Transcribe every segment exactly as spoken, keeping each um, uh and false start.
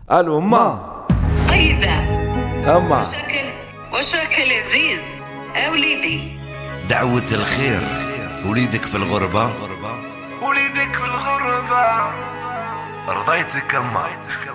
الو ما طيبة اما وشكل وشكل عزيز وليدي. دعوة الخير، وليدك في الغربة، وليدك في الغربة رضيتك اما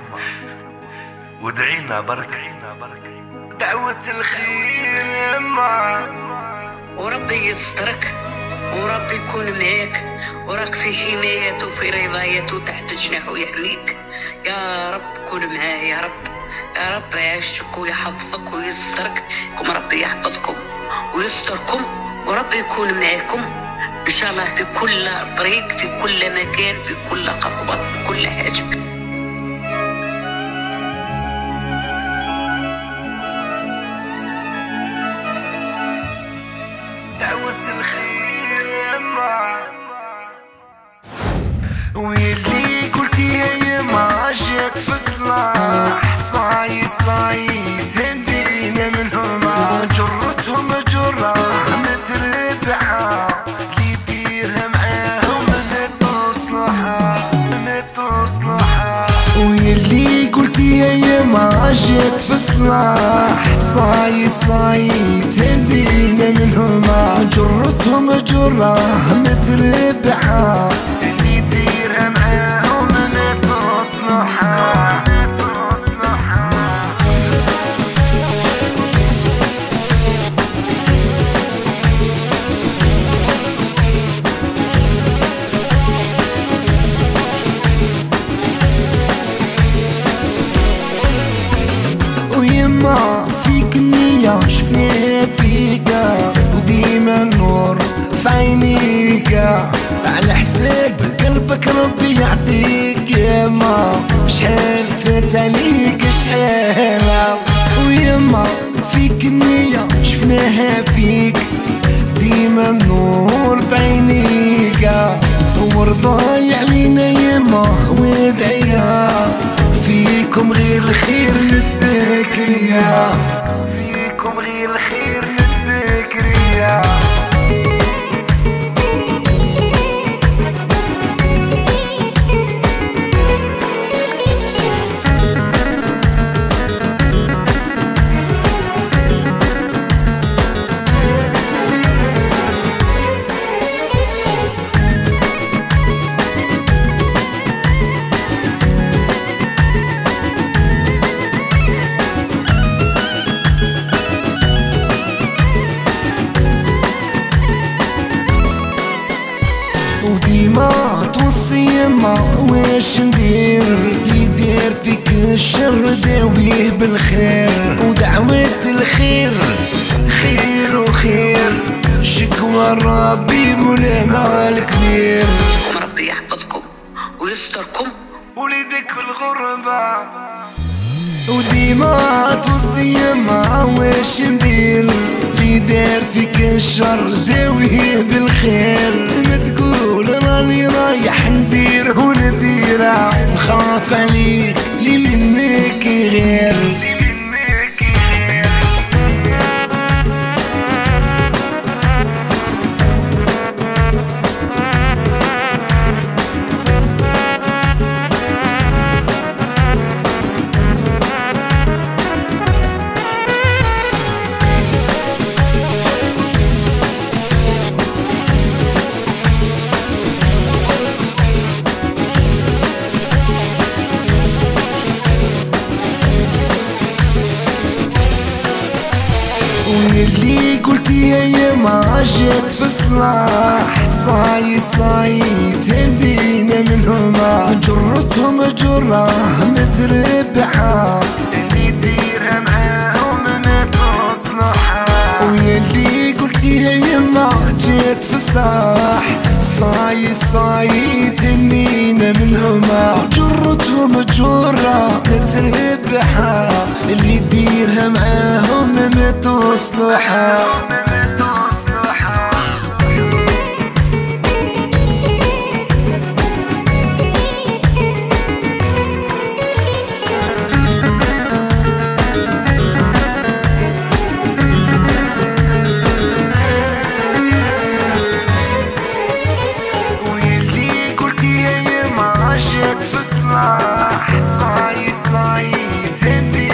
ودعينا بركة، دعوة الخير اما. وربي يسترك وربي يكون معاك، وراك في حمايته وفي رضايته تحت جناحه يحميك. يا رب كون معاه يا رب، يا رب يعيشك ويحفظك ويسترك. كم ربي يحفظكم ويستركم وربي يكون معاكم ان شاء الله في كل طريق، في كل مكان، في كل خطوه، في كل حاجه. دعوة الخير يما، واللي قلتي هي ما جات في صلاح. صاي صاي تهدينا منهم، جرتهم جرة متربحة، اللي يديرها معاهم متصلحة متصلحة. واللي قلتي هي ما جات في صلاح. صاي صاي تهدينا منهم، جرتهم جرة متربحة، اللي يديرها معاهم متصلحة متصلحة. ويما فيك النية شفناها فيكا، وديما النور في عينيكا، على حساب قلبك ربي يعطيك يما. شحال فات عليك شحال، ويما فيك النية شفناها فيك، ديما النور في عينيكا، ورضاي علينا يما وادعيا. فيكم غير الخير نسبك ريا، فيكم غير الخير نسبك ريا. وديما توصي يما واش ندير، اللي يدير فيك الشر داويه بالخير. ودعوة الخير خير وخير، شكوى ربي مولانا الكبير. ربي يحفظكم ويستركم، وليدك في الغربة. وديما توصي يما واش ندير، اللي دار فيك الشر داويه بالخير. ما تقول راني رايح ندير ونديره، نخاف عليك لي منك غير. واللي قلتي هي ما جات في صلاح. صاي صاي تهدينا منهم، جرتهم جرة متربحة، اللي يديرها معاهم متصلحة. واللي قلتي هي ما جات في صلاح. صاي صاي تهدينا منهم، جرتهم جرة متربحة، اللي يديرها معاهم متصلحة متصلحة. واللي قلتي هي ما جات في الصلاح. صاي صايد تبي